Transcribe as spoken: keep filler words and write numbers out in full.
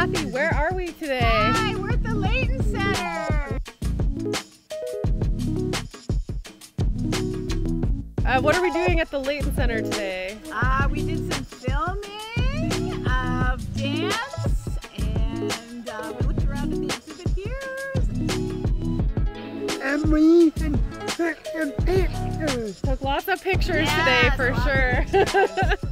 Kathy, where are we today? Hi, we're at the Leighton Center. Uh, what are we doing at the Leighton Center today? Uh, we did some filming of dance, and uh, we looked around at the exhibit here. And we took some pictures. Took lots of pictures Yes, today for lots of sure. pictures.